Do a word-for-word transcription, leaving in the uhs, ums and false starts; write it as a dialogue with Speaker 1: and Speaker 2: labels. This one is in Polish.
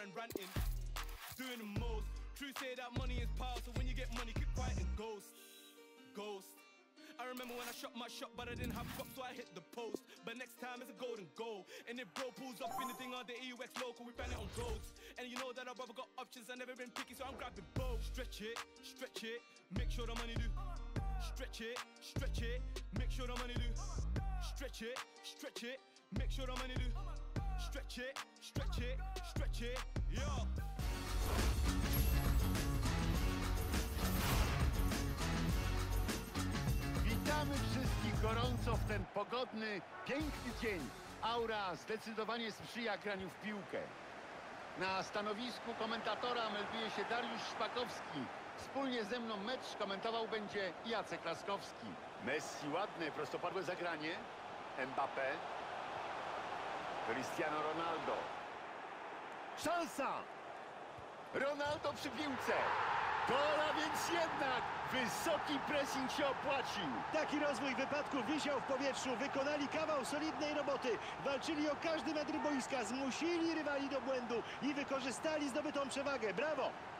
Speaker 1: man ranting, doing the most. True say that money is power, so when you get money, keep quiet and ghost, ghost. I remember when I shot my shot, but I didn't have props, so I hit the post. But next time it's a golden goal. And if bro pulls up anything on the E U X local, we ban it on roads. And you know that our brother got options, I never been picky, so I'm grabbing both. Stretch it, stretch it, make sure the money do. Stretch it, stretch it, make sure the money do. Stretch it, stretch it, make sure the money do. Stretch it, stretch it, stretch it, yo.
Speaker 2: Witamy wszystkich gorąco w ten pogodny, piękny dzień. Aura zdecydowanie sprzyja graniu w piłkę. Na stanowisku komentatora melduje się Dariusz Szpakowski. Wspólnie ze mną mecz komentował będzie Jacek Laskowski. Messi, ładne, prostopadłe zagranie. Mbappé. Cristiano Ronaldo. Szansa! Ronaldo przy piłce. Gol, a więc jednak wysoki pressing się opłacił.
Speaker 3: Taki rozwój wypadku wisiał w powietrzu. Wykonali kawał solidnej roboty. Walczyli o każdy metr boiska, zmusili rywali do błędu i wykorzystali zdobytą przewagę. Brawo!